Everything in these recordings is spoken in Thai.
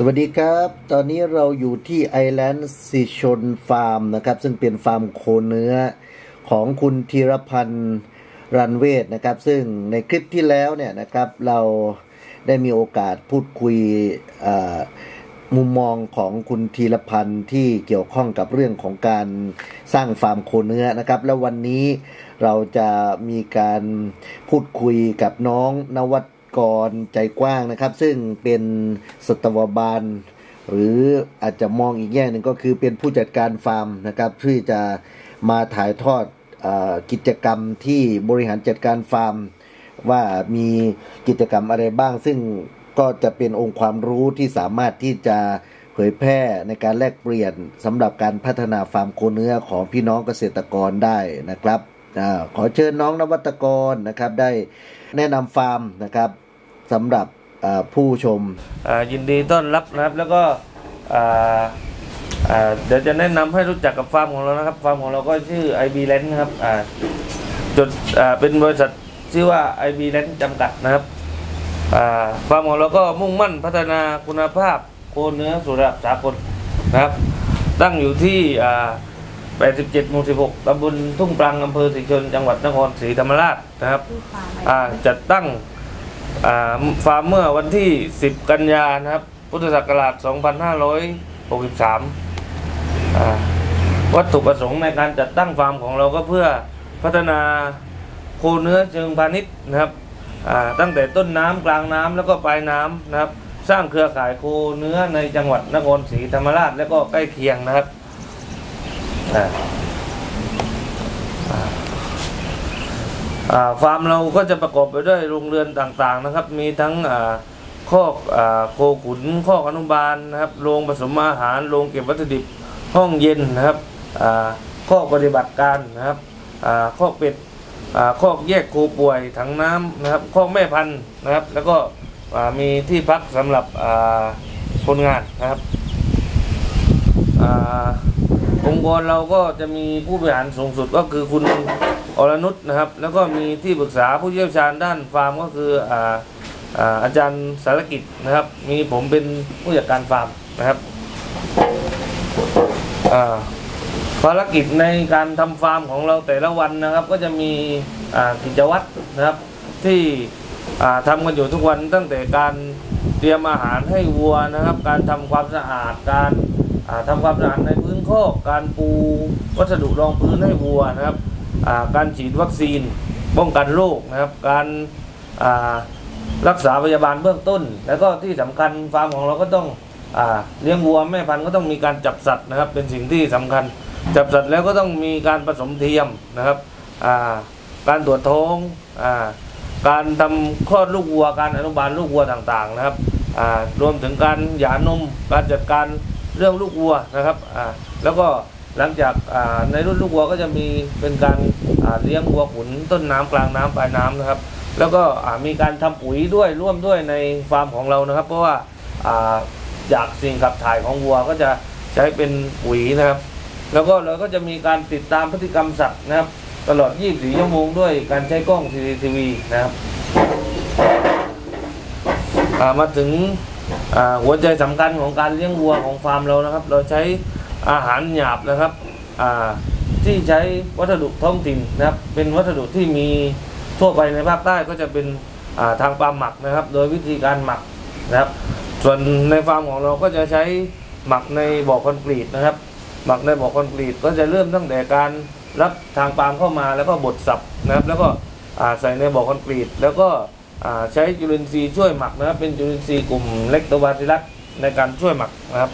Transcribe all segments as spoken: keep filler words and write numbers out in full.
วัสดีครับตอนนี้เราอยู่ที่ไอแลนด์สิชนฟาร์มนะครับซึ่งเป็นฟาร์มโคเนื้อของคุณธีรพันธ์รันเวทนะครับซึ่งในคลิปที่แล้วเนี่ยนะครับเราได้มีโอกาสพูดคุยมุมมองของคุณธีรพันธ์ที่เกี่ยวข้องกับเรื่องของการสร้างฟาร์มโคเนื้อนะครับแล้ววันนี้เราจะมีการพูดคุยกับน้องนวัตกรใจกว้างนะครับซึ่งเป็นสัตวบาลหรืออาจจะมองอีกแง่หนึ่งก็คือเป็นผู้จัดการฟาร์มนะครับที่จะมาถ่ายทอดเอ่อกิจกรรมที่บริหารจัดการฟาร์มว่ามีกิจกรรมอะไรบ้างซึ่งก็จะเป็นองค์ความรู้ที่สามารถที่จะเผยแพร่ในการแลกเปลี่ยนสำหรับการพัฒนาฟาร์มโคเนื้อของพี่น้องเกษตรกรได้นะครับขอเชิญน้องนวัตกรนะครับได้แนะนำฟาร์มนะครับสำหรับผู้ชมยินดีต้อนรับนะครับแล้วก็เดี๋ยวจะแนะนำให้รู้จักกับฟาร์มของเรานะครับฟาร์มของเราก็ชื่อ ไอ บี Land นะครับจุดเป็นบริษัทชื่อว่า ไอ บี Land จำกัดนะครับฟาร์มของเราก็มุ่งมั่นพัฒนาคุณภาพโคเนื้อสู่ระดับสากลนะครับตั้งอยู่ที่แปดสิบเจ็ดหมู่สิบหกตำบลทุ่งปรังอำเภอศรีชนจังหวัดนครศรีธรรมราชนะครับจัดตั้งฟาร์มเมื่อวันที่สิบกันยายนนะครับพุทธศักราชสองพันห้าร้อยหกสิบสามวัตถุประสงค์ในการจัดตั้งฟาร์มของเราก็เพื่อพัฒนาโคเนื้อเชิงพาณิชย์นะครับตั้งแต่ต้นน้ำกลางน้ำแล้วก็ปลายน้ำนะครับสร้างเครือข่ายโคเนื้อในจังหวัดนครศรีธรรมราชและก็ใกล้เคียงนะครับฟาร์มเราก็จะประกอบไปด้วยโรงเรือนต่างๆนะครับมีทั้งคอกโคขุนคอกอนุบาลนะครับโรงผสมอาหารโรงเก็บวัตถุดิบห้องเย็นนะครับคอกปฏิบัติการนะครับคอกเป็ดคอกแยกโคป่วยถังน้ำนะครับคอกแม่พันธุ์นะครับแล้วก็มีที่พักสำหรับคนงานนะครับองค์กรเราก็จะมีผู้บริหารสูงสุดก็คือคุณอรนุชนะครับแล้วก็มีที่ปรึกษาผู้เชี่ยวชาญด้านฟาร์มก็คืออ่าอ่าอาจารย์สารกิจนะครับมีผมเป็นผู้จัดการฟาร์มนะครับภารกิจในการทำฟาร์มของเราแต่ละวันนะครับก็จะมีกิจวัตรนะครับที่ทำกันอยู่ทุกวันตั้งแต่การเตรียมอาหารให้วัวนะครับการทำความสะอาดการทำความสะอาดในพื้นคอกการปูวัสดุรองพื้นให้วัวนะครับการฉีดวัคซีนป้องกันโรคนะครับการรักษาพยาบาลเบื้องต้นแล้วก็ที่สำคัญฟาร์มของเราก็ต้องเลี้ยงวัวแม่พันธุ์ก็ต้องมีการจับสัตว์นะครับเป็นสิ่งที่สำคัญจับสัตว์แล้วก็ต้องมีการผสมเทียมนะครับการตรวจท้องการทำคลอดลูกวัวการอนุบาลลูกวัวต่างๆนะครับรวมถึงการหย่านมการจัดการเรื่องลูกวัวนะครับแล้วก็หลังจากในรุ่นลูกวัวก็จะมีเป็นการเลี้ยงวัวขุนต้นน้ำกลางน้ำปลายน้ำนะครับแล้วก็มีการทำปุ๋ยด้วยร่วมด้วยในฟาร์มของเรานะครับเพราะว่าจากสิ่งขับถ่ายของวัวก็จะใช้เป็นปุ๋ยนะครับแล้วก็เราก็จะมีการติดตามพฤติกรรมสัตว์นะครับตลอดยี่สิบสี่ชั่วโมงด้วยการใช้กล้อง ซี ซี ที วี นะครับมาถึงหัวใจสำคัญของการเลี้ยงวัวของฟาร์มเรานะครับเราใช้อาหารหยาบนะครับที่ใช้วัสดุท้องถิ่นนะครับเป็นวัสดุที่มีทั่วไปในภาคใต้ก็จะเป็นทางฟาร์มหมักนะครับโดยวิธีการหมักนะครับส่วนในฟาร์มของเราก็จะใช้หมักในบ่อคอนกรีตนะครับหมักในบ่อคอนกรีตก็จะเริ่มตั้งแต่การรับทางฟาร์มเข้ามาแล้วก็บดสับนะครับแล้วก็ใส่ในบ่อคอนกรีตแล้วก็ใช้จุลินทรีย์ช่วยหมักนะครับเป็นจุลินทรีย์กลุ่มเลคโตบาซิลลัสในการช่วยหมักนะครับ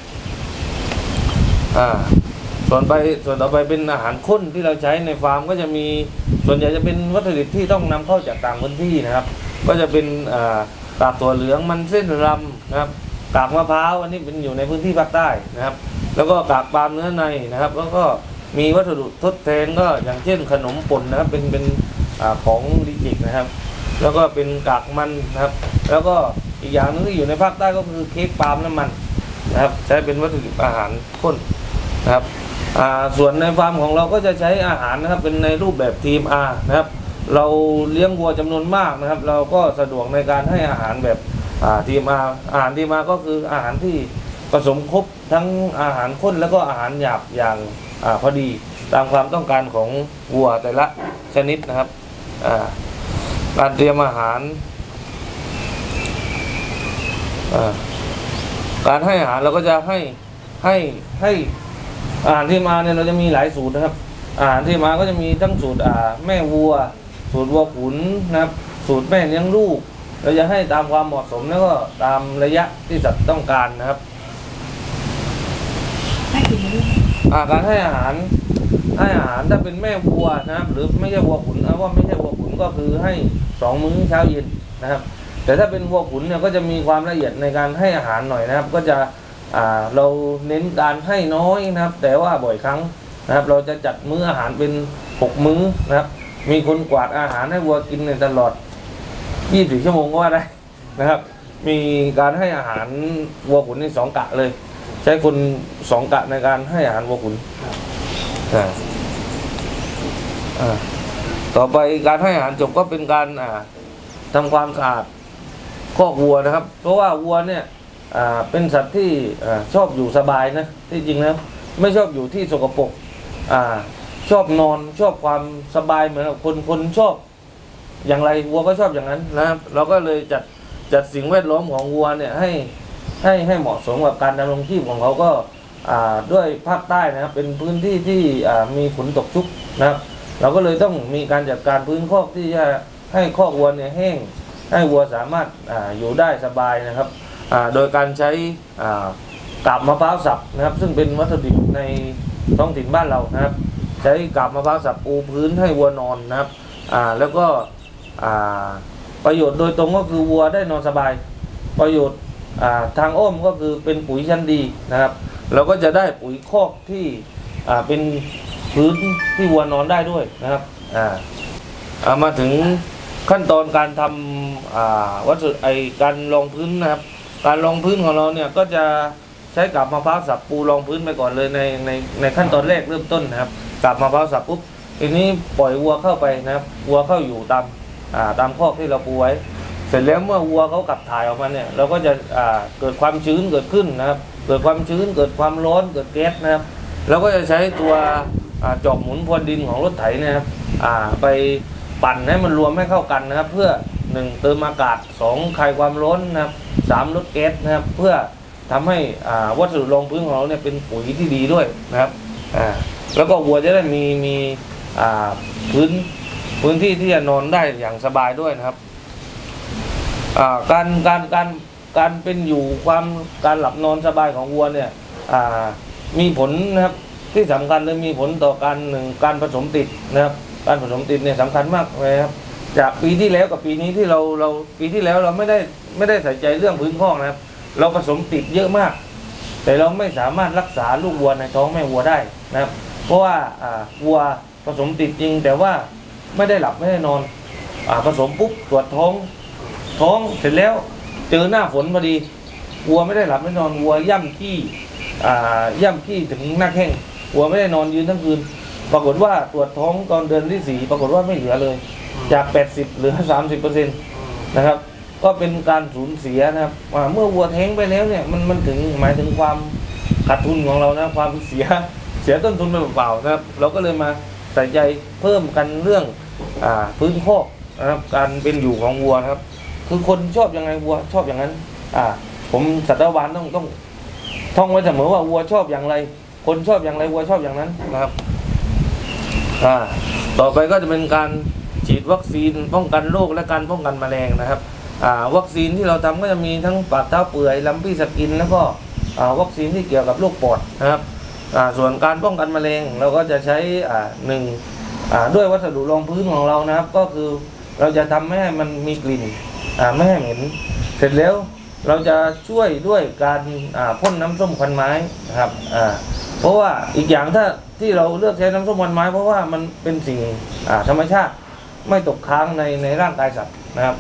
ส่วนไปส่วนต่อไปเป็นอาหารข้นที่เราใช้ในฟาร์มก็จะมีส่วนใหญ่จะเป็นวัตถุดิบที่ต้องนำเข้าจากต่างพื้นที่นะครับก็จะเป็นกากถั่วเหลืองมันเส้นรำนะครับกากมะพร้าวอันนี้เป็นอยู่ในพื้นที่ภาคใต้นะครับแล้วก็กากปาล์มเนื้อในนะครับแล้วก็มีวัสดุทดแทนก็อย่างเช่นขนมป่นนะครับเป็นเป็นของดิจิกนะครับแล้วก็เป็นกากมันนะครับแล้วก็อีกอย่างนึงที่อยู่ในภาคใต้ก็คือเค้กปาล์มน้ำมันนะครับใช้เป็นวัตถุดิบอาหารข้นนะครับส่วนในฟาร์มของเราก็จะใช้อาหารนะครับเป็นในรูปแบบทีม อาร์ นะครับเราเลี้ยงวัวจำนวนมากนะครับเราก็สะดวกในการให้อาหารแบบทีม อาร์ อาหารทีม อาร์ ก็คืออาหารที่ผสมครบทั้งอาหารข้นแล้วก็อาหารหยาบอย่างอ่าพอดีตามความต้องการของวัวแต่ละชนิดนะครับอ่าการเตรียมอาหารอ่าการให้อาหารเราก็จะให้ให้ให้อาหารที่มาเนี่ยเราจะมีหลายสูตรนะครับอาหารที่มาก็จะมีทั้งสูตรอ่าแม่วัวสูตรวัวขุนนะครับสูตรแม่เลี้ยงลูกเราจะให้ตามความเหมาะสมแล้วก็ตามระยะที่สัตว์ต้องการนะครับการให้อาหารให้อาหารถ้าเป็นแม่วัวนะครับหรือไม่ใช่วัวขุนเอาว่าไม่ใช่วัวขุนก็คือให้สองมื้อเช้าเย็นนะครับแต่ถ้าเป็นวัวขุนเนี่ยก็จะมีความละเอียดในการให้อาหารหน่อยนะครับก็จะอ่าเราเน้นการให้น้อยนะครับแต่ว่าบ่อยครั้งนะครับเราจะจัดมื้ออาหารเป็นหกมื้อนะครับมีคนกวาดอาหารให้วัวกินในตลอดยี่สิบสี่ชั่วโมงก็ว่าได้นะครับมีการให้อาหารวัวขุนในสองกะเลยใช้คนสองกะในการให้อาหารวัวขุนอ่าอ่าต่อไปการให้อาหารจบก็เป็นการอ่าทำความสะอาดคอกวัวนะครับเพราะว่าวัวเนี่ยอ่าเป็นสัตว์ที่อ่าชอบอยู่สบายนะที่จริงนะไม่ชอบอยู่ที่สกปรกอ่าชอบนอนชอบความสบายเหมือนกับคนคนชอบอย่างไรวัวก็ชอบอย่างนั้นนะครับเราก็เลยจัดจัดสิ่งแวดล้อมของวัวเนี่ยให้ให้ให้เหมาะสมกับการดำรงชีพของเขาก็อ่าด้วยภาคใต้นะครับเป็นพื้นที่ที่อ่ามีฝนตกชุกนะครับเราก็เลยต้องมีการจัดการพื้นคอกที่จะให้คอกวัวเนี่ยแห้งให้วัวสามารถอ่าอยู่ได้สบายนะครับอ่าโดยการใช้อ่ากาบมะพร้าวสับนะครับซึ่งเป็นวัตถุดิบในท้องถิ่นบ้านเรานะครับใช้กาบมะพร้าวสับปูพื้นให้วัวนอนนะครับอ่าแล้วก็อ่าประโยชน์โดยตรงก็คือวัวได้นอนสบายประโยชน์อ่าทางอ้อมก็คือเป็นปุ๋ยชั้นดีนะครับเราก็จะได้ปุ๋ยคอกที่อ่าเป็นพื้นที่วัวนอนได้ด้วยนะครับอ่าเอามาถึงขั้นตอนการทำอ่าวัสดุไอการรองพื้นนะครับการรองพื้นของเราเนี่ยก็จะใช้กาบมะพร้าวสับปูรองพื้นไปก่อนเลยในในในขั้นตอนแรกเริ่มต้นนะครับกาบมะพร้าวสับปุ๊บทีนี้ปล่อยวัวเข้าไปนะครับวัวเข้าอยู่ตามอ่าตามคอกที่เราปูไว้เสร็จแล้วเมื่อวัวเขากลับถ่ายออกมาเนี่ยเราก็จะอ่าเกิดความชื้นเกิดขึ้นนะครับเกิดความชื้นเกิดความร้อนเกิดแก๊สนะครับเราก็จะใช้ตัวจอบหมุนพรวนดินของรถไถนะครับไปปั่นให้มันรวมให้เข้ากันนะครับเพื่อหนึ่งเติมอากาศสองคลายความร้อนนะครับสามลดแก๊สนะครับเพื่อทำให้วัสดุรองพื้นของเราเนี่ยเป็นปุ๋ยที่ดีด้วยนะครับแล้วก็วัวจะได้มีมีพื้นพื้นที่ที่จะนอนได้อย่างสบายด้วยนะครับการการการการเป็นอยู่ความการหลับนอนสบายของวัวเนี่ยมีผลนะครับที่สำคัญเลยมีผลต่อการหนึ่งการผสมติดนะครับการผสมติดเนี่ยสำคัญมากเลยครับจากปีที่แล้วกับปีนี้ที่เราเราปีที่แล้วเราไม่ได้ไม่ได้ใส่ใจเรื่องพื้นคอกนะครับเราผสมติดเยอะมากแต่เราไม่สามารถรักษาลูกวัวในท้องแม่วัวได้นะครับเพราะว่าอ่าวัวผสมติดจริงแต่ว่าไม่ได้หลับไม่ได้นอนอ่าผสมปุ๊บตรวจท้องท้องเสร็จแล้วเจอหน้าฝนพอดีวัวไม่ได้หลับไม่นอนวัวย่ำขี้อ่าย่ำขี้ถึงหน้าแข้งวัวไม่ได้นอนยืนทั้งคืนปรากฏว่าตรวจท้องตอนเดือนที่สี่ปรากฏว่าไม่เหลือเลยจากแปดสิบเหลือสามสิบเปอร์เซ็นต์นะครับก็เป็นการสูญเสียนะครับเมื่อวัวแท้งไปแล้วเนี่ยมันมันถึงหมายถึงความขาดทุนของเรานะความเสียเสียต้นทุนไปเปล่าๆนะครับเราก็เลยมาใส่ใจเพิ่มกันเรื่องอ่าพื้นคอกนะครับการเป็นอยู่ของวัวนะครับคือคนชอบยังไงวัวชอบอย่างนั้นอ่าผมสัตวบาลต้องต้องท่องไว้เสมอว่าวัวชอบอย่างไรคนชอบอย่างไรวัวชอบอย่างนั้นนะครับอ่าต่อไปก็จะเป็นการฉีดวัคซีนป้องกันโรคและการป้องกันแมลงนะครับอ่าวัคซีนที่เราทำก็จะมีทั้งปากเท้าเปื่อยลัมปี้สกินแล้วก็อ่าวัคซีนที่เกี่ยวกับโรคปอดนะครับอ่าส่วนการป้องกันแมลงเราก็จะใช้อ่าหนึ่งอ่าด้วยวัสดุรองพื้นของเรานะครับก็คือเราจะทำให้มันมีกลิ่นอ่าไม่ให้เหม็นเสร็จแล้วเราจะช่วยด้วยการอ่าพ่นน้ำส้มควันไม้นะครับอ่าเพราะว่าอีกอย่างถ้าที่เราเลือกใช้น้ำส้มควันไม้เพราะว่ามันเป็นสิ่งอ่าธรรมชาติไม่ตกค้างในในร่างกายสัตว์นะครับ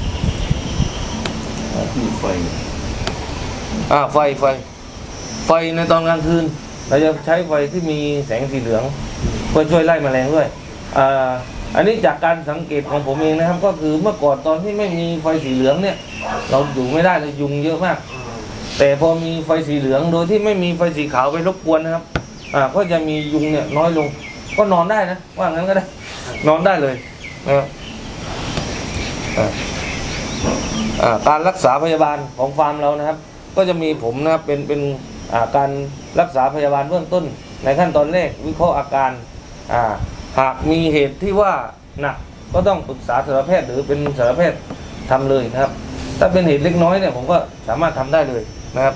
มีไฟอ่าไฟไฟไฟในตอนกลางคืนเราจะใช้ไฟที่มีแสงสีเหลืองเพื่อช่วยไล่แมลงด้วยอ่าอันนี้จากการสังเกตของผมเองนะครับก็คือเมื่อก่อนตอนที่ไม่มีไฟสีเหลืองเนี่ยเราอยู่ไม่ได้เลยยุงเยอะมากแต่พอมีไฟสีเหลืองโดยที่ไม่มีไฟสีขาวไปรบกวนนะครับอ่าก็จะมียุงเนี่ยน้อยลงก็นอนได้นะว่างั้นก็ได้นอนได้เลยนะครับการรักษาพยาบาลของฟาร์มเรานะครับก็จะมีผมนะครับเป็นเป็นการรักษาพยาบาลเบื้องต้นในขั้นตอนแรกวิเคราะห์อาการหากมีเหตุที่ว่าหนักก็ต้องปรึกษาสัตวแพทย์หรือเป็นสัตวแพทย์ทำเลยนะครับถ้าเป็นเหตุเล็กน้อยเนี่ยผมก็สามารถทำได้เลยนะครับ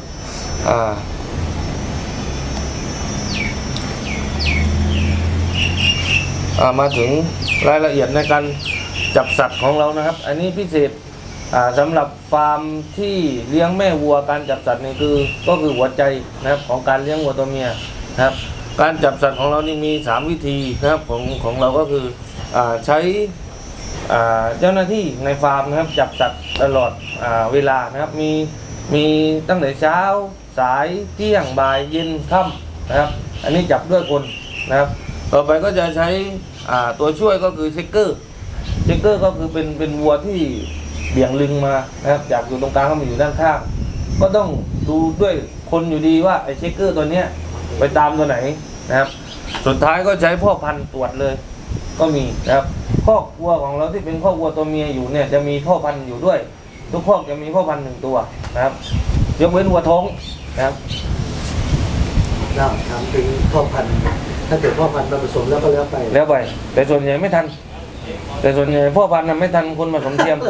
มาถึงรายละเอียดในการจับสัตว์ของเรานะครับอันนี้พิเศษสำหรับฟาร์มที่เลี้ยงแม่วัวการจับสัตว์นี่คือก็คือหัวใจนะครับของการเลี้ยงวัวตัวเมียนะครับการจับสัตว์ของเรานี่มีสามวิธีนะครับของของเราก็คือใช้เจ้าหน้าที่ในฟาร์มนะครับจับสัตว์ตลอดเวลานะครับมีมีตั้งแต่เช้าสายเที่ยงบ่ายเย็นค่ำนะครับอันนี้จับด้วยคนนะครับต่อไปก็จะใช้ตัวช่วยก็คือเช็คเกอร์เช็คเกอร์ก็คือเป็นเป็นวัวที่เบี่ยงลึงมานะครับจากอยู่ตรงกลางก็มาอยู่ด้านข้างก็ต้องดูด้วยคนอยู่ดีว่าไอ้เช็คเกอร์ตัวเนี้ยไปตามตัวไหนนะครับสุดท้ายก็ใช้พ่อพันธุ์ตรวจเลยก็มีนะครับคอกวัวของเราที่เป็นคอกวัวตัวเมียอยู่เนี่ยจะมีพ่อพันธุ์อยู่ด้วยทุกคอกจะมีพ่อพันธุ์หนึ่งตัวนะครับยกเว้นวัวท้องนะครับน่าถามถึงพ่อพันธุ์ถ้าเกิดพ่อพันธุ์มาผสมแล้วก็แล้วไปแล้วไปแต่ส่วนใหญ่ไม่ทันแต่ส่วนใหญ่พ่อพันธุ์ไม่ทันคนผสมเทียม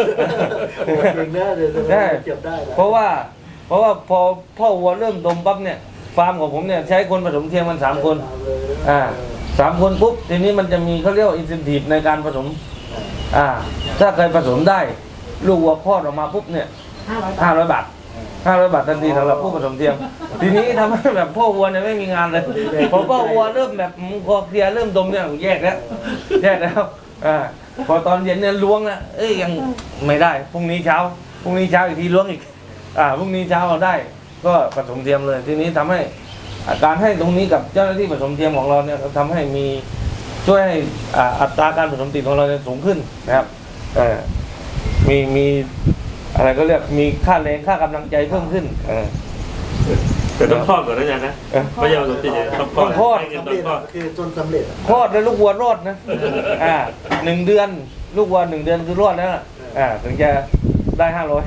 ใช่เพราะว่าเพราะว่าพอพ่อวัวเริ่มดมปั๊บเนี่ยฟาร์มของผมเนี่ยใช้คนผสมเทียมมันสามคนอ่าสามคนปุ๊บทีนี้มันจะมีเขาเรียกว่าอินเซนทีฟในการผสมอ่าถ้าใครผสมได้ลูกวัวคลอดออกมาปุ๊บเนี่ยห้าร้อยบาทห้าร้อยบาททันทีสำหรับผู้ผสมเทียมทีนี้ทำให้แบบพ่อวัวเนี่ยไม่มีงานเลยพอพ่อวัวเริ่มแบบคอเคลียร์เริ่มดมเนี่ยแยกแล้วแยกแล้วอ่าพอตอนเย็นเนี่ยล้วงนะเอ้ยยังไม่ได้พรุ่งนี้เช้าพรุ่งนี้เช้าอีกทีล้วงอีกอ่าพรุ่งนี้เช้าเอาได้ก็ผสมเทียมเลยทีนี้ทำให้การให้ตรงนี้กับเจ้าหน้าที่ผสมเทียมของเราเนี่ยทำให้มีช่วยให้อัตราการผสมติดของเราเนี่ยสูงขึ้นนะครับเออมีมีอะไรก็เรียกมีค่าแรงค่ากำลังใจเพิ่มขึ้นเออแต่ต้องคลอดก่อนนะจ๊ะนะไม่ยอมสมติต้องคลอดสำเร็จคือจนสำเร็จคลอดแล้วลูกวัวรอดนะอ่าหนึ่งเดือนลูกวัวหนึ่งเดือนคือรอดแล้วอ่าถึงจะได้ห้าร้อย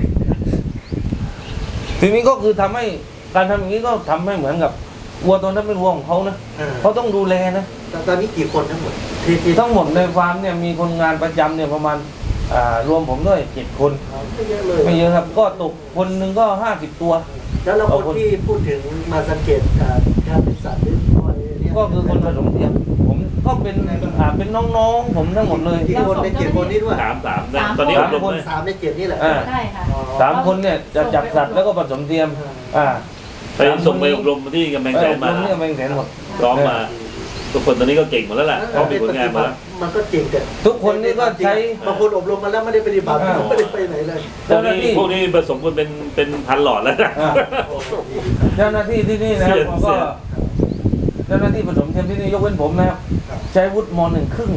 ทีนี้ก็คือทำให้การทำอย่างนี้ก็ทำให้เหมือนกับวัวตัวนั้นเป็นวัวของเขานะเขาต้องดูแลนะตอนนี้กี่คนทั้งหมดทั้งหมดในฟาร์มเนี่ยมีคนงานประจำเนี่ยประมาณรวมผมด้วยเจ็ดคนไม่เยอะครับก็ตกคนหนึ่งก็ห้าสิบตัวแล้วเราคนที่พูดถึงมาสังเกตการเป็นสัตว์หรือก็คือคนผสมเทียมผมก็เป็นเป็นน้องๆผมทั้งหมดเลยที่คนในเจ็ดคนนี้ด้วยสามสามตอนนี้สามคนสามในเจ็ดนี่แหละใช่ค่ะสามคนเนี่ยจะจับสัตว์แล้วก็ผสมเทียมอ่าไปส่งไปอบรมที่กำแพงแสนมาที่กำแพงแสนหมดร้องมาทุกคนตอนนี้ก็เก่งหมดแล้วแหละเขามีผลงานมาแล้วมันก็เก่งแต่ทุกคนนี่ก็ใช้บางคนอบรมมาแล้วไม่ได้ปฏิบัติไม่ได้ไปไหนเลยพวกนี้พวกนี้ผสมกันเป็นเป็นพันหลอดแล้วนะเจ้าหน้าที่ที่นี่นะครับก็เจ้าหน้าที่ผสมเทียมที่นี่ยกเว้นผมนะครับใช้วุฒิมหนึ่งครึ่ง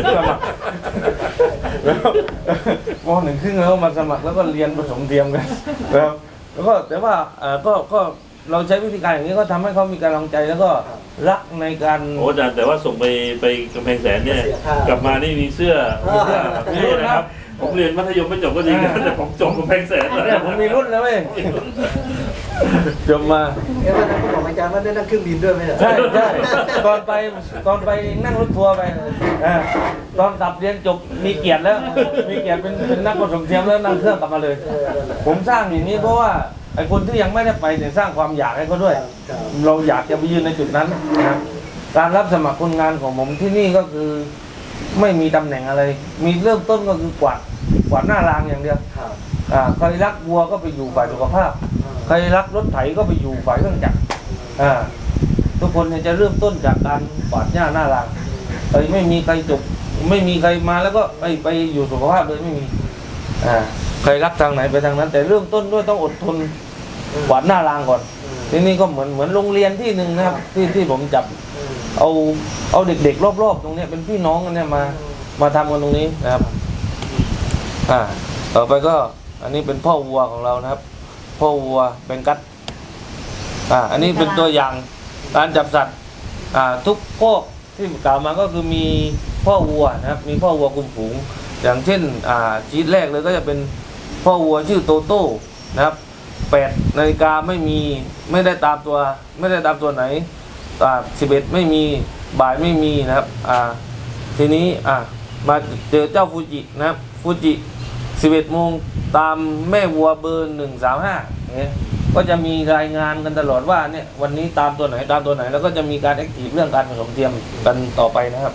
มหนึ่งครึ่งแล้วมาสมัครแล้วก็เรียนผสมเทียมกันนะครับแล้วก็แต่ว่าก็ก็เราใช้วิธีการอย่างนี้ก็ทำให้เขามีกำลังใจแล้วก็รักในการโอ้แต่ว่าส่งไปไปกำแพงแสนเนี่ยกลับมานี่มีเสื้อนี่นะครับผมเรียนมัธยมไม่จบก็จริงแต่ผมจบกำแพงแสนแล้วผมมีรุ่นแล้วเว้ยจบมาเอ้ยวันนั้นก็บอกอาจารย์ว่าได้นั่งเครื่องบินด้วยไหมใช่ใช่ตอนไปตอนไปนั่งรถทัวร์ไปตอนกลับเรียนจบมีเกียรติแล้วมีเกียรติเป็นเป็นนักผสมเทียมแล้วนั่งเครื่องกลับมาเลยผมสร้างอย่างนี้เพราะว่าไอ้คนที่ยังไม่ได้ไปเนี่ยสร้างความอยากให้เขาด้วยเราอยากจะไปยืนในจุดนั้นนะครับการรับสมัครคนงานของผมที่นี่ก็คือไม่มีตำแหน่งอะไรมีเริ่มต้นก็คือกวาดกวาดหน้ารางอย่างเดียวใครรักวัวก็ไปอยู่ฝ่ายสุขภาพใครรักรถไถก็ไปอยู่ฝ่ายเครื่องจักรทุกคนเนี่ยจะเริ่มต้นจากการกวาดหญ้าหน้ารางเอ้ยไม่มีใครจบไม่มีใครมาแล้วก็ไปไปอยู่สุขภาพเลยไม่มีใครรักทางไหนไปทางนั้นแต่เริ่มต้นด้วยต้องอดทนกวาดหน้ารางก่อนทีนี้ก็เหมือนเหมือนโรงเรียนที่หนึ่งนะครับที่ที่ผมจับเอาเอาเด็กๆรอบๆตรงนี้เป็นพี่น้องกันเนี่ยมามาทำกันตรงนี้นะครับอ่าต่อไปก็อันนี้เป็นพ่อวัวของเรานะครับพ่อวัวเบงกัสอ่าอันนี้เป็นตัวอย่างการจับสัตว์อ่าทุกพวกที่กล่าวมาก็คือมีพ่อวัวนะครับมีพ่อวัวคุมฝูงอย่างเช่นอ่าชีตแรกเลยก็จะเป็นพ่อวัวชื่อโตโต้นะครับแปดนาฬิกาไม่มีไม่ได้ตามตัวไม่ได้ตามตัวไหนอ่าสิบเอ็ดไม่มีบ่ายไม่มีนะครับอ่าทีนี้อ่ามาเจอเจ้าฟูจินะครับฟูจิสิบเอ็ดโมงตามแม่วัวเบอร์หนึ่งสามห้าเนี่ยก็จะมีรายงานกันตลอดว่าเนี่ยวันนี้ตามตัวไหนตามตัวไหนแล้วก็จะมีการแอคทีฟเรื่องการผสมเทียมกันต่อไปนะครับ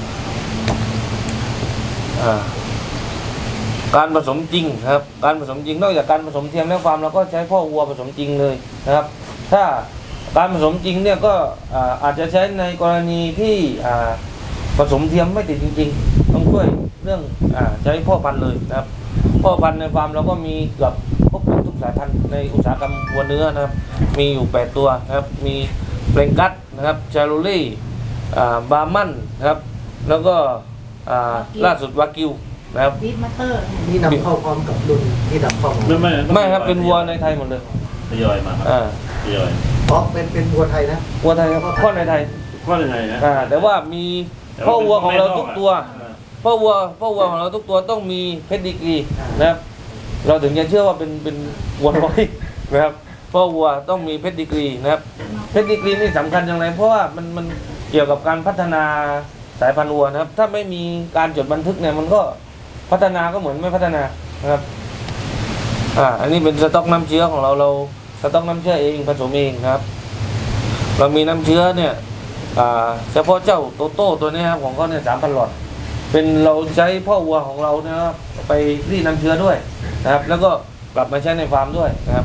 อ่าการผสมจริงนะครับการผสมจริงนอกจากการผสมเทียมแล้วฟาร์มเราก็ใช้พ่อวัวผสมจริงเลยนะครับถ้าการผสมจริงเนี่ยก็อ่าอาจจะใช้ในกรณีที่อ่าผสมเทียมไม่ติดจริงๆต้องช่วยเรื่องอ่าใช้พ่อพันธุ์เลยนะครับพ่อพันธุ์ในฟาร์มเราก็มีเกือบครบทุกสายพันธุ์ในอุตสาหกรรมวัวเนื้อนะครับมีอยู่แปดตัวนะครับมีเบงกัสนะครับชาโรเล่อ่าบาร์มันนะครับแล้วก็อ่าล่าสุดวากิวนะครับบีทมัตเตอร์นี่นำเข้าพร้อมกับรุ่นที่นำเข้ามาไม่ไม่ไม่ครับเป็นวัวในไทยหมดเลยทยอยมาครับอ่าทยอยเพราะเป็นเป็นวัวไทยนะวัวไทยครับข้อในไทยข้อยังไงนะอ่าแต่ว่ามีพ่อวัวของเราทุกตัวอ่าพ่อวัวพ่อวัวของเราทุกตัวต้องมีเพชรดีกรีนะครับ เราถึงจะเชื่อว่าเป็นเป็นวัวร้อยนะครับพ่อวัวต้องมีเพชรดีกรีนะครับเพชรดีกรีนี่สำคัญอย่างไรเพราะว่ามันมันเกี่ยวกับการพัฒนาสายพันธุ์วัวนะครับถ้าไม่มีการจดบันทึกเนี่ยมันก็พัฒนาก็เหมือนไม่พัฒนานะครับอ่าอันนี้เป็นสต๊อกน้ำเชื้อของเราเราสต๊อกน้ำเชื้อเองผสมเองนะครับเรามีน้ำเชื้อเนี่ยอ่าเฉพาะเจ้าโตโต้ตัวนี้ครับของเขาเนี่ยสามพันหลอดเป็นเราใช้พ่อวัวของเราเนี่ยไปรีดน้ำเชื้อด้วยนะครับแล้วก็กลับมาใช้ในฟาร์มด้วยนะครับ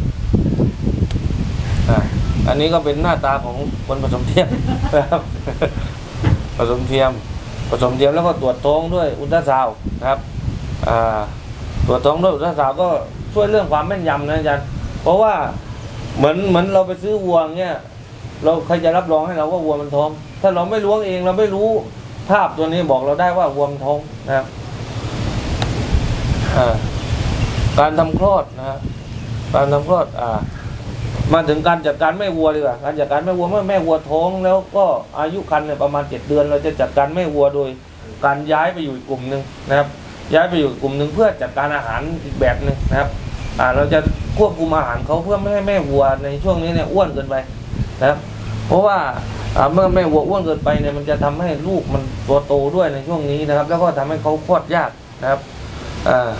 อ่าอันนี้ก็เป็นหน้าตาของคนผสมเทียมนะครับผสมเทียมผสมเทียมแล้วก็ตรวจท้องด้วยอุลตราซาวด์นะครับอ่าตรวจท้องด้วยอุลตราซาวด์ก็ช่วยเรื่องความแม่นยำนะอาจารย์เพราะว่าเหมือนเหมือนเราไปซื้อวัวเนี่ยเราใครจะรับรองให้เราว่าวัวมันท้องถ้าเราไม่ล้วงเองเราไม่รู้ภาพตัวนี้บอกเราได้ว่าวัวมันท้องนะครับอ่าการทำคลอดนะฮะการทำคลอดอ่ามาถึงการจัดการแม่วัวดีกว่าการจัดการแม่วัวเมื่อแม่วัวท้องแล้วก็อายุครรภ์เนี่ยประมาณเจ็ดเดือนเราจะจัดการแม่วัวโดยการย้ายไปอยู่อีกกลุ่มหนึ่งนะครับย้ายไปอยู่กลุ่มหนึ่งเพื่อจัดการอาหารอีกแบบหนึ่งนะครับอ่าเราจะควบคุมอาหารเขาเพื่อไม่ให้แม่วัวในช่วงนี้เนี่ยอ้วนเกินไปนะครับเพราะว่าเมื่อแม่วัวอ้วนเกินไปเนี่ยมันจะทำให้ลูกมันตัวโตด้วยในช่วงนี้นะครับแล้วก็ทำให้เขาคลอดยากนะครับอ่า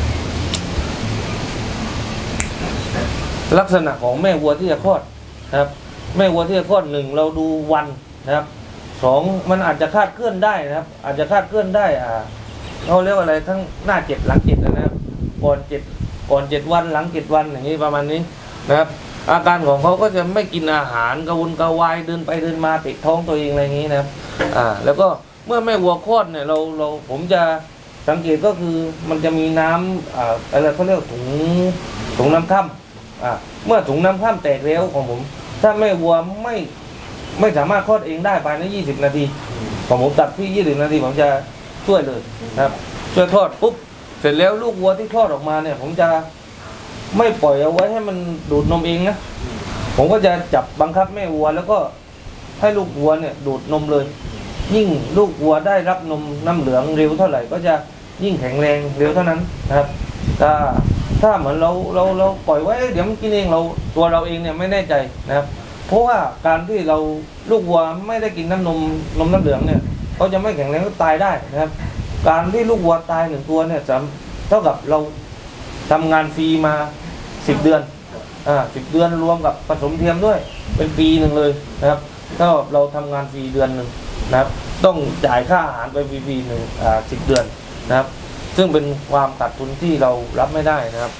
ลักษณะของแม่วัวที่จะคลอดนะครับแม่วัวที่จะคลอดหนึ่งเราดูวันนะครับสองมันอาจจะคาดเคลื่อนได้นะครับอาจจะคาดเคลื่อนได้อ่าเขาเรียกว่าอะไรทั้งหน้าเจ็ดหลังเจ็ดนะครับก่อนเจ็ดก่อนเจ็ดวันหลังเจ็ดวันอย่างนี้ประมาณนี้นะครับอาการของเขาก็จะไม่กินอาหารกระวนกระวายเดินไปเดินมาติดท้องตัวเองอะไรอย่างนี้นะครับอ่าแล้วก็เมื่อแม่วัวคลอดเนี่ยเราเราผมจะสังเกตก็คือมันจะมีน้ำอ่าอะไรเขาเรียกถุงถุงน้ำค่ำอ่าเมื่อถุงน้ำค่ำแตกแล้วของผมถ้าแม่วัวไม่ไม่สามารถคลอดเองได้ภายในยี่สิบนาทีของผมตัดที่ยี่สิบนาทีผมจะช่วยเลยนะครับช่วยคลอดปุ๊บเสร็จแล้วลูกวัวที่คลอดออกมาเนี่ยผมจะไม่ปล่อยเอาไว้ให้มันดูดนมเองนะผมก็จะจับบังคับแม่วัวแล้วก็ให้ลูกวัวเนี่ยดูดนมเลยยิ่งลูกวัวได้รับนมน้ำเหลืองเร็วเท่าไหร่ก็จะยิ่งแข็งแรงเร็วเท่านั้นนะครับถ้าถ้าเหมือนเราเราเราปล่อยไว้เดี๋ยวมันกินเองเราตัวเราเองเนี่ยไม่แน่ใจนะครับเพราะว่าการที่เราลูกวัวไม่ได้กินน้ำนมนมน้ำเหลืองเนี่ยเขาจะไม่แข็งแรงก็ตายได้นะครับการที่ลูกวัวตายหนึ่งตัวเนี่ยจะเท่ากับเราทำงานฟรีมาสิบเดือนอ่าสิบเดือนรวมกับผสมเทียมด้วยเป็นปีหนึ่งเลยนะครับถ้าเราทำงานฟรีเดือนหนึ่งนะครับต้องจ่ายค่าอาหารไปฟรีๆหนึ่งอ่าสิบเดือนนะครับซึ่งเป็นความขาดทุนที่เรารับไม่ได้นะครับ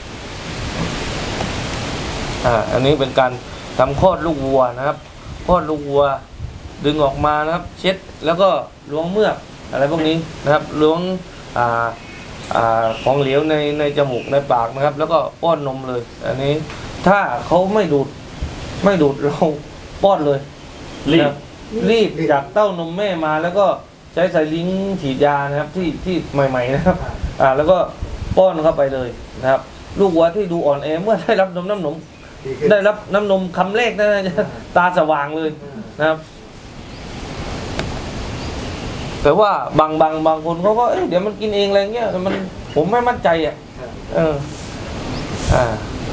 อ่าอันนี้เป็นการทำคลอดลูกวัวนะครับคลอดลูกวัวดึงออกมานะครับเช็ดแล้วก็ล้วงเมือกอะไรพวกนี้นะครับล้วงอ่าอ่าของเหลวในในจมูกในปากนะครับแล้วก็ป้อนนมเลยอันนี้ถ้าเขาไม่ดูดไม่ดูดเราป้อนเลยรีบรีบจากเต้านมแม่มาแล้วก็ใช้สายลิงฉีดยานะครับที่ที่ใหม่ๆนะครับอ่าแล้วก็ป้อนเข้าไปเลยนะครับลูกวัวที่ดูอ่อนแอเมื่อได้รับนมน้ำนมได้รับน้ำนมคำแรกนั่นจะตาสว่างเลยนะครับแต่ว่าบางบางบางคนเขาก็เเดี๋ยวมันกินเองอะไรเงี้ยมันผมไม่มั่นใจอ่ะเอออ่า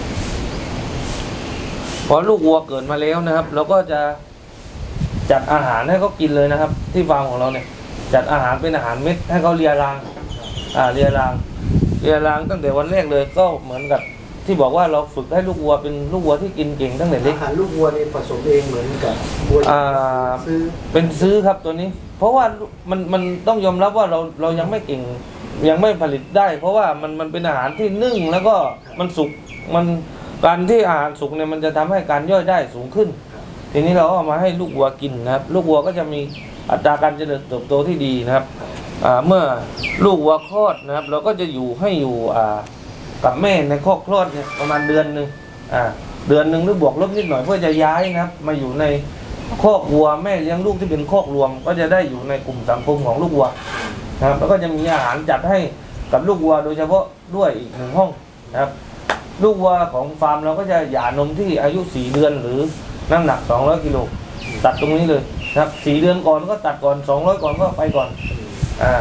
พอลูกวัวเกิดมาแล้วนะครับเราก็จะจัดอาหารให้เขากินเลยนะครับ ที่ฟาร์มของเราเนี่ยจัดอาหารเป็นอาหารเม็ดให้เขาเลียรางอ่าเลียรางเลียรางตั้งแต่วันแรกเลยก็เหมือนกับที่บอกว่าเราฝึกให้ลูกวัวเป็นลูกวัวที่กินเก่งตั้งแต่เล็กอาหารลูกวัวนี่ผสมเองเหมือนกับวัวซื้อเป็นซื้อครับตัวนี้เพราะว่ามันมันต้องยอมรับว่าเราเรายังไม่เก่งยังไม่ผลิตได้เพราะว่ามันมันเป็นอาหารที่นึ่งแล้วก็มันสุกมันการที่อาหารสุกเนี่ยมันจะทำให้การย่อยได้สูงขึ้นทีนี้เราเอามาให้ลูกวัวกินนะครับลูกวัวก็จะมีอัตราการเจริญเติบโตที่ดีนะครับเมื่อลูกวัวคลอดนะครับเราก็จะอยู่ให้อยู่กับแม่ในคอกคลอดเนี่ยประมาณเดือนหนึ่งเดือนหนึ่งหรือบวกลบนิดหน่อยเพื่อจะย้ายนะครับมาอยู่ในคอกวัวแม่เลี้ยงลูกที่เป็นคอกรวมก็จะได้อยู่ในกลุ่มสังคมของลูกวัวนะครับแล้วก็จะมีอาหารจัดให้กับลูกวัวโดยเฉพาะด้วยอีกหนึ่งห้องนะครับลูกวัวของฟาร์มเราก็จะหย่านมที่อายุสี่เดือนหรือน้ำหนักสองร้อยกิโลตัดตรงนี้เลยนะครับสี่เดือนก่อนก็ตัดก่อนสองร้อยก่อนก็ไปก่อนอ่า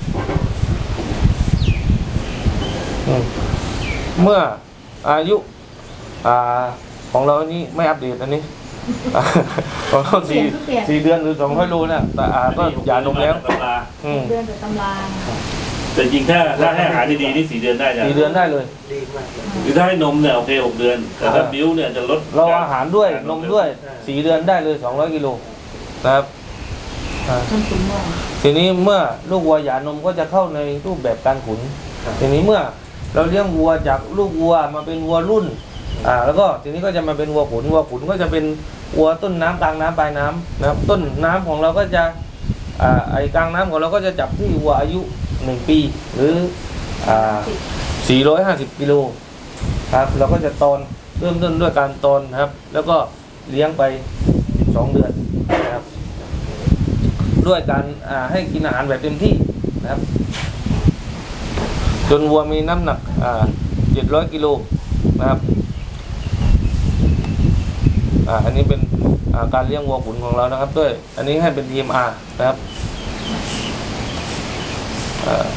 เมื่ออายุอ่าของเรานี่ไม่อัปเดตอันนี้ของเราสี่สี่เดือนหรือสองร้อยโลเนี่ยแต่อ่าก็หย่านมแล้วเดือนแต่ตำราแต่จริงถ้าถ้าให้อาหารดีๆนี่สี่เดือนได้จ้ะสี่เดือนได้เลยหรือถ้าให้นมเนี่ยโอเคหกเดือนแต่ถ้าบิ้วเนี่ยจะลดเราอาหารด้วยนมด้วยสี่เดือนได้เลยสองร้อยกิโลนะครับทีนี้เมื่อลูกวัวหย่านมก็จะเข้าในรูปแบบการขุนทีนี้เมื่อเราเลี้ยงวัวจากลูกวัวมาเป็นวัวรุ่นอ่าแล้วก็ทีนี้ก็จะมาเป็นวัวขุนวัวขุนก็จะเป็นวัวต้นน้ำกลางน้ำปลายน้ำนะครับต้นน้ำของเราก็จะอ่าไอกลางน้ำของเราก็จะจับที่วัวอายุหนึ่งปีหรืออ่าสี่ร้อยห้าสิบกิโลครับเราก็จะตอนเริ่มต้นด้วยการตอนครับแล้วก็เลี้ยงไปสิบสองเดือนนะครับด้วยการอ่าให้กินอาหารแบบเต็มที่นะครับจนวัวมีน้ำหนักอ่าเจ็ดร้อยกิโลนะครับอ่าอันนี้เป็นอ่าการเลี้ยงวัวขุนของเรานะครับด้วยอันนี้ให้เป็น ที เอ็ม อาร์ นะครับอ่า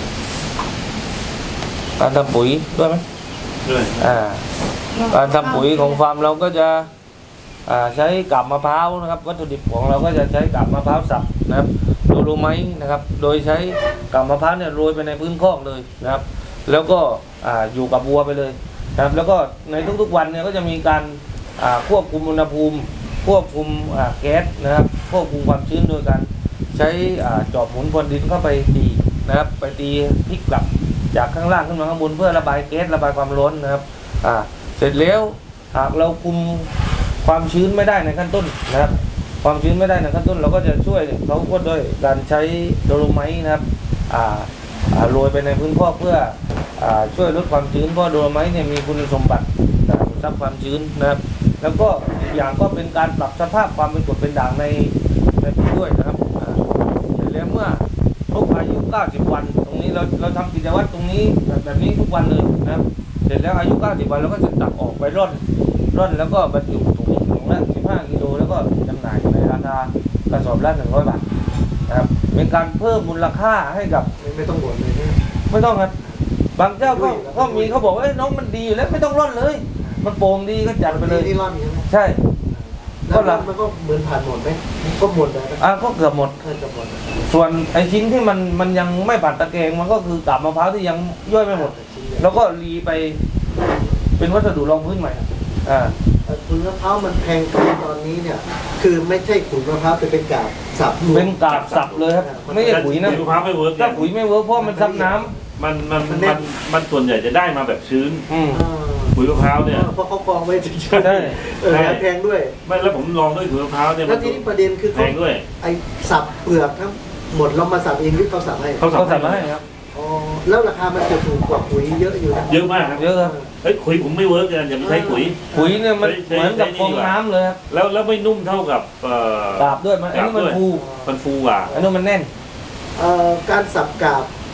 การทำปุ๋ยด้วยไหมด้วยอ่าการทำปุ๋ยของฟาร์มเราก็จะอ่าใช้กาบมะพร้าวนะครับวัตถุดิบของเราก็จะใช้กาบมะพร้าวสับนะครับโดโลไมต์นะครับโดยใช้กาบมะพร้าวเนี่ยโรยไปในพื้นคอกเลยนะครับแล้วก็อ่าอยู่กับวัวไปเลยนะครับแล้วก็ในทุกๆวันเนี่ยก็จะมีการอ่าควบคุมอุณหภูมิควบคุมอ่าแก๊สนะครับควบคุมความชื้นโดยการใช้อ่าจอบหมุนพรวนดินเข้าไปตีนะครับไปตีพลิกกลับจากข้างล่างขึ้นมาข้างบนเพื่อระบายแก๊สระบายความร้อนนะครับอ่าเสร็จแล้วหากเราคุมความชื้นไม่ได้ในขั้นต้นนะครับความชื้นไม่ได้ในขั้นต้นเราก็จะช่วยเขาก็ด้วยการใช้โดโลไมต์นะครับอ่าอ่าโรยไปในพื้นคอกเพื่ออ่าช่วยลดความชื้นเพราะโดโลไมต์เนี่ยมีคุณสมบัติซับความชื้นนะครับแล้วก็อีกอย่างก็เป็นการปรับสภาพความเป็นกรดเป็นด่างในในปุ๋ยด้วยนะครับเสร็จแล้วเมื่อครบอายุเก้าสิบวันตรงนี้เราเราทำกิจวัตรตรงนี้แบบแบบนี้ทุกวันเลยนะครับเสร็จแล้วอายุเก้าสิบวันเราก็จะตักออกไปร่อนร่อนแล้วก็บรรจุถุงถุงละสิบห้ากิโลแล้วก็จำหน่ายในราคากระสอบละหนึ่งร้อยบาทนะครับเป็นการเพิ่มมูลค่าให้กับไม่ต้องบ่นเลยไม่ต้องครับบางเจ้าก็ก็มีเขาบอกว่าน้องมันดีอยู่แล้วไม่ต้องร่อนเลยมันโป่งดีก็จัดไปเลยนี่ร่อนใช่ไหมใช่ก็แล้วมันก็เหมือนผ่านหมดไหมก็หมดเลยอ่ะก็เกือบหมดส่วนไอ้ชิ้นที่มันมันยังไม่ผ่านตะแกรงมันก็คือกาบมะพร้าวที่ยังย่อยไม่หมดแล้วก็รีไปเป็นวัสดุรองพื้นใหม่อ่าขุนมะพร้าวมันแพงตอนนี้เนี่ยคือไม่ใช่ขุนมะพร้าวแต่เป็นกาบสับเป็นกาบสับเลยครับไม่ใช่ปุ๋ยนะขุนมะพร้าวไม่เวิร์กถ้าปุ๋ยไม่เวิร์กเพราะมันซับน้ำมันมันมันมันส่วนใหญ่จะได้มาแบบชื้นปุ๋ยมะพร้าวเนี่ยเพราะเขากองไว้เฉยๆใช่แพงด้วยไม่แล้วผมลองด้วยปุ๋ยมะพร้าวเนี่ยแล้วทีนี้ประเด็นคือแพงด้วยไอ้สับเปลือกทั้งหมดเรามาสับเองหรือเขาสับให้เขาสับให้ครับอ๋อแล้วราคามันจะถูกกว่าปุ๋ยเยอะอยู่นะเยอะมากครับเยอะครับเฮ้ยปุ๋ยผมไม่เวิร์กกันอย่าไปใช้ปุ๋ยปุ๋ยเนี่ยมันเหมือนกับฟองน้ำเลยครับแล้วแล้วไม่นุ่มเท่ากับกาบด้วยมันอันนี้มันฟูมันฟูกว่าอันนี้มันแน่นการสับกาบ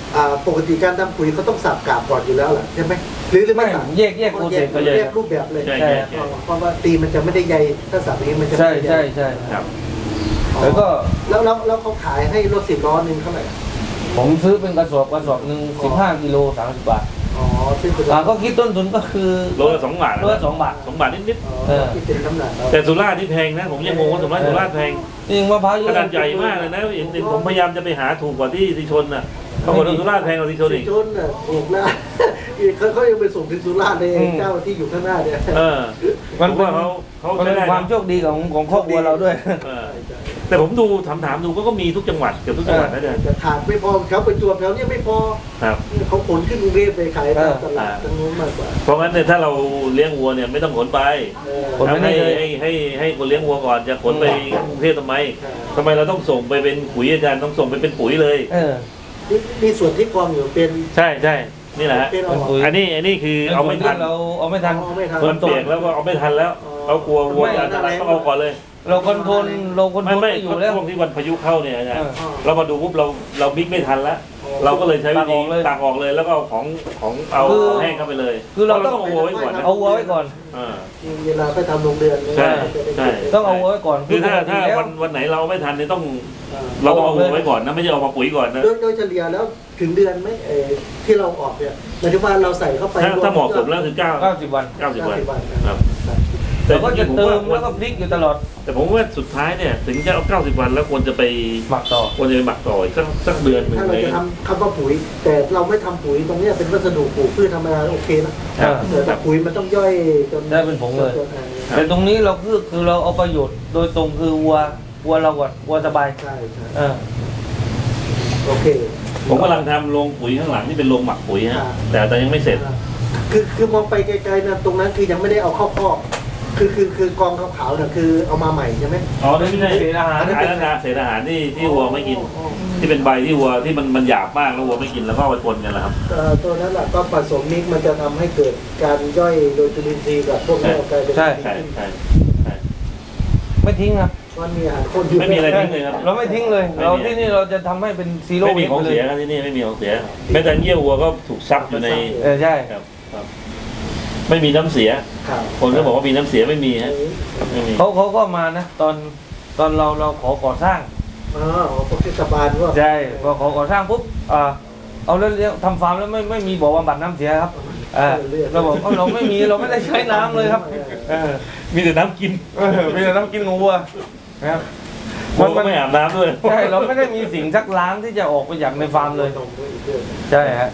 อ่าปกติการทำปุ๋ยเขาต้องสับกาบก่อนอยู่แล้วแหละใช่ไหมหรือหรือไม่สับแยกแยกโปรเซสก็เลยแยกรูปแบบเลยใช่ใช่ใช่เพราะว่าตีมันจะไม่ได้ใยถ้าสับอย่างนี้มันจะใช่ไม่ได้ใช่ใยใช่ครับแล้วก็แล้วแล้วแล้วเขาขายให้รถสิบล้อหนึงเท่าไหร่ผมซื้อเป็นกระสอบกระสอบหนึ่งสิบห้ากิโลสามสิบบาทอ๋อซึ่งเป็นอ่าก็คิดต้นทุนก็คือโลละสองบาทโลละสองบาทสองบาทนิดอ๋อเออที่เป็นน้ำหนักเราๆแต่สุราษฎร์ที่แพงนะผมยังงงว่าสุราษฎร์สุราษฎร์แพงจริงมะพร้าวเยขอะนาดใหญ่มากเลยนะเห็นเห็นผมพยายามจะไปหาถูกกว่าที่สิชนน่ะปรากฏว่าสุราษฎร์แพงกว่าสิชนสิอีกชนน่ะถูกแล้ว เขาเขายังไปส่งถึงสุราษฎร์เลยเจ้าที่อยู่ข้างหน้าเนี่ยเออมันผมเป็นว่าเขาเขามันใช้เป็นได้ความนะโชคดีของของครอบครัวเราด้วยเออแต่ผมดูถามถามๆดูก็ก็มีทุกจังหวัดเกือบทุกจังหวัดนะเดือนแต่ขาดไม่พอเขาไปจวบแถวเนี้ไม่พอครับเขาขนขึ้นกรุงเทพไปขายตามตลาดเออตรงนู้นมากกว่าเพราะงั้นเนี่ยถ้าเราเลี้ยงวัวเนี่ยไม่ต้องขนไปเออขนไปทำให้เลยให้ให้ให้คนเลี้ยงวัวก่อนจะขนไปกรุงเทพทำไมทำไมเราต้องส่งไปเป็นปุ๋ยอาจารย์ต้องส่งไปเป็นปุ๋ยเลยเออนี่นี่ส่วนที่กองอยู่เป็นใช่ใช่นี่แหละฮะเป็นเอาปุ๋ยอันนี้อันนี้คือเอาไม่ทันเราเอาไม่ทันเอาไม่ทันมันเปียกแล้วก็เอาไม่ทันแล้วเรากลัววัวจะอันตรายต้องเอาก่อนเลยเราคอนโทรลเราคอนโทรไม่ลไม่ไม่อยู่แล้วช่วงที่วันพายุเข้าเนี่ยอาจารย์เออเรามาดูปุ๊บเราเราบิ๊กไม่ทันแล้ว เราก็เลยใช้วิธีตักออกเลยแล้วก็เอาของของเอาของแห้งเข้าไปเลยคือเราต้องเอาวัวไว้ก่อนนะเอาวัวไว้ก่อนอ่าเวลาไปทำโรงเรือนใช่ใช่ต้องเอาวัวไว้ก่อนคือถ้าปกติถ้าแล้ววันวันไหนเราไม่ทันเนี่ยต้องเออเราต้องเอาวัวไว้ก่อนนะไม่ใช่เอามาปุ๋ยก่อนนะโดยโดยเฉลี่ยแล้วถึงเดือนไหมเออที่เราออกเนี่ยหมายถึงว่าเราใส่เข้าไปถ้าถ้าเหมาะสมแล้วคือเก้าเก้าสิบวันเก้าสิบวันวันครับเราก็จะเติมผแล้วก็พลิกอยู่ตลอดแต่ผมว่าสุดท้ายเนี่ยถึงจะเอาเก้าสิบวันแล้วควรจะไปหมักต่อควรจะไปหมักต่ออีกสักสักเดือนหนึ่งถ้าเลเรายจะทำคำว่าปุ๋ย แต่เราไม่ทำปุ๋ยตรงเนี้ยเป็นวัสดุปลูกพืชธรรมดาโอเคนะเออแต่ปุ๋ยมันต้องย่อยจนได้เป็นผงเลยจนอ่าแต่ตรงนี้เราคือคือเราเอาประโยชน์โดยตรงคือวัววัวเราก่อนวัวสบายใช่ใช่เออโอเคผมกำลังทำโรงปุ๋ยข้างหลังที่เป็นโรงหมักปุ๋ยฮะอ่าแต่แต่ยังไม่เสร็จคือคือมองไปไกลๆนะตรงนั้นคือยังไม่ได้เอาเข้าคอกคือคือคือกองขาวๆเนี่ยคือเอามาใหม่ใช่ไหมอ๋อไม่ใช่เศษอาหารอาหารนะเศษอาหารที่ที่วัวไม่กิน ที่เป็นใบที่วัวที่มันมันหยาบมากแล้ววัวไม่กินแล้วก็เอาไปปนกันแหละครับเอ่อตัวนั้นแหละก็ผสมมิกมันจะทำให้เกิดการย่อยโดยจุลินทรีย์กับพวกนี้กลายเป็นใช่ใช่ใช่ใช่ไม่ทิ้งครับมันมีอาหารคนอยู่ไม่มีอะไรทิ้งเลยครับเราไม่ทิ้งเลยไม่มีเราที่นี่เราจะทำให้เป็นซีโร่ไม่มีเวของไปเลเสียยครับที่นี่ไม่มีของเสียแม้แต่เยี่ยววัวก็ถูกซับอยู่ในเออใช่ครับครับ ไม่มีน้ำเสียข่าวคนก็บอกว่ามีน้ำเสียไม่มีฮะไม่มีเขาเขาก็มานะ ตอนตอนเราเราขอก่อสร้างอ๋อพวกเทศบาลว่าใช่พอขอก่อสร้างปุ๊บอ่าเอาแล้วเลี้ยงทำฟาร์มแล้วไม่ไม่มีบ่อบำบัดน้ำเสียครับอ่าเราบอกเอาเราไม่มีเราไม่ได้ใช้น้ำเลยครับเออมีแต่น้ำกินเออมีแต่น้ำกินของวัวนะครับวัวก็ไม่อาบน้ำด้วยใช่เราไม่ได้มีสิ่งซักล้างที่จะออกไปจากในฟาร์มเลย ใช่ฮะ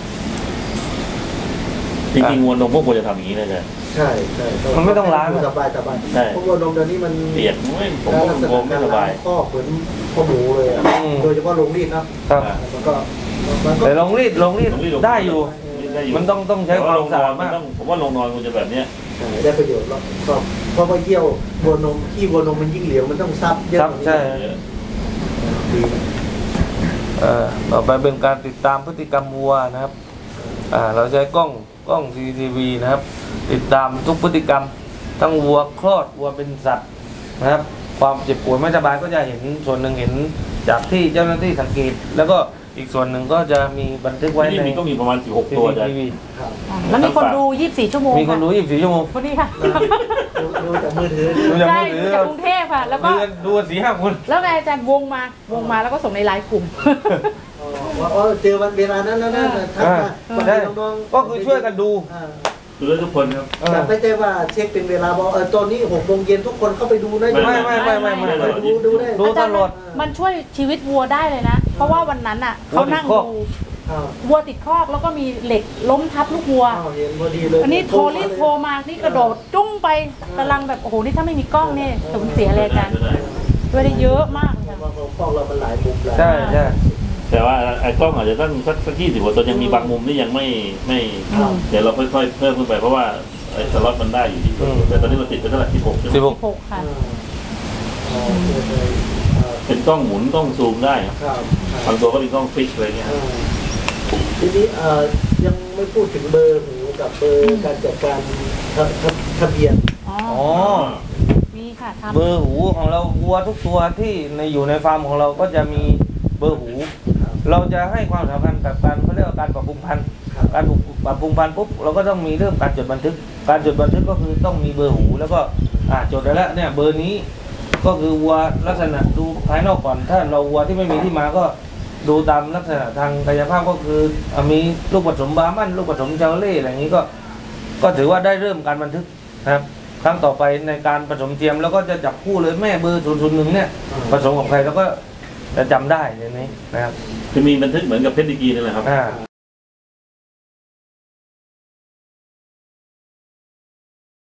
จริงๆวัวนมพวกควรจะทำอย่างนี้นะจ๊ะใช่ใช่มันไม่ต้องล้างสบายสบายใช่พวกวัวนมเดี๋ยวนี้มันเปียกไม่ผมลักษผมณะไม่การสล้าบายงข้อเหมือนข้อหมูเลยอะอืมโดยเฉพาะโรงรีดนะครับ มันก็มันก็แต่ลงรีดลงรีดได้อยู่ได้อยู่มันต้องต้องใช้ความสะอาดมันมากต้องผมว่าลงนอนควรจะแบบเนี้ยใช่ได้ประโยชน์แล้วก็เพราะว่าเยี่ยววัวนมขี้วัวนมมันยิ่งเหลวมันต้องซับเยอะครับใช่ดีนะเอ่อต่อไปเป็นการติดตามพฤติกรรมวัวนะครับอ่าเราใช้กล้องกล้อง ซี ซี ที วี นะครับ ติดตามทุกพฤติกรรมทั้งวัวคลอดวัวเป็นสัตว์นะครับ ความเจ็บป่วยไม่สบายก็จะเห็นส่วนหนึ่งเห็นจากที่เจ้าหน้าที่สังเกต แล้วก็อีกส่วนหนึ่งก็จะมีบันทึกไว้ที่ในมีก็มีประมาณสิบหกซีตัวซีจ้ะทีวีครับแล้วมีคนดูยี่สิบสี่ชั่วโมงมีคนรู้ยี่สิบสี่ชั่วโมงคนนี้ค่ะดูดูจากมือถือดูจากใช่มือถือดูจากกรุงเทพค่ะ แล้วก็ดูกันดูกันสี่ห้าคนแล้วนายอาจารย์วงมา วงมาแล้วก็ส่งในไลน์กลุ่มอ๋อว่าอ๋อเจอวันเวลานั้นแล้วนะทักมาบางได้ทีน้องๆก็คือช่วยกันดูอ่าดูแล้วทุกคนครับเออแต่ไม่ใช่ว่าเช็คเป็นเวลาบอกเออตอนนี้หกโมงเย็นทุกคนเข้าไปดูนะไม่ไม่ไม่ไม่ไม่ไม่ดูดูได้ดูอาจารย์ตลอดมันช่วยชีวิตวัวได้เลยนะ เพราะว่าวันนั้นอ่ะเขานั่งวัวติดคอกดูอ้าววัวติดคอกแล้วก็มีเหล็กล้มทับลูกวัวอ้าวเห็นพอดีเลยอันนี้โทรรีบโทรมานี่กระโดดจุ้งไปกำลังแบบโอ้โหนี่ถ้าไม่มีกล้องเนี่ยสูญเสียเลยอาจารย์ด้วยได้เยอะมากเลยว่าค่ะของฟอกเรามันหลายมุมหลายใช่ใช่แต่ว่าไอ้กล้องอาจจะต้องสักสักยี่สิบกว่าตัวยังมีบางมุมที่ยังไม่ไม่เดี๋ยวเราค่อยๆเพิ่มขึ้นไปเพราะว่าไอ้สล็อตมันได้อยู่ที่ตัวแต่ตอนนี้เราติดไปเท่าไหร่ที่หกใช่ไหมสิบหกหกค่ะอ่าอ๋อเจอเลยอ่าเป็นกล้องหมุนกล้องซูมได้ครับครับบางตัวก็เป็นกล้องฟิกอะไรเงี้ยอ่าทีนี้เอ่อยังไม่พูดถึงเบอร์หูกับเบอร์การจัดการทะทะทะเบียนอ๋ออ๋อมีค่ะทำเบอร์หูของเราวัวทุกตัวที่ในอยู่ในฟาร์มของเราก็จะมีเบอร์หูเราจะให้ความสำคัญกับการเขาเรียกว่าการปรับปรุงพันธุ์การปรับปรุงพันธุ์ปุ๊บเราก็ต้องมีเริ่มการจดบันทึกการจดบันทึกก็คือต้องมีเบอร์หูแล้วก็อ่าจดได้แล้วเนี่ยเบอร์นี้ก็คือวัวลักษณะดูภายนอกก่อนถ้าเราวัวที่ไม่มีที่มาก็ดูตามลักษณะทางกายภาพก็คือมีลูกผสมบาร์มันลูกผสมเจลเล่อะไรอย่างนี้ก็ก็ถือว่าได้เริ่มการบันทึกนะครับครั้งต่อไปในการผสมเทียมแล้วก็จะจับคู่เลยแม่เบอร์ศูนย์ศูนย์หนึ่งเนี่ยผสมกับใครแล้วก็จะจำได้อย่างนี้นะครับจะมีบันทึกเหมือนกับเพชรดีกรีนั่นแหละครับ